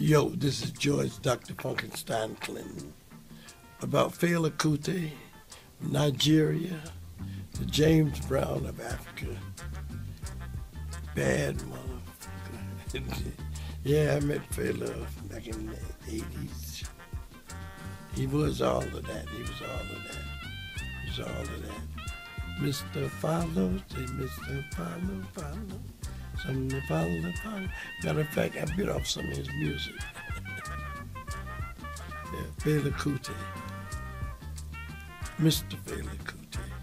Yo, this is George Dr. Funkenstein Clinton. About Fela Kuti, Nigeria, the James Brown of Africa. Bad motherfucker. Yeah, I met Fela back in the 80s. He was all of that. He was all of that. He was all of that. Mr. Follow, say Mr. Follow. Something to follow. Matter of fact, I bit off some of his music. Yeah, Fela Kuti. Mr. Fela Kuti.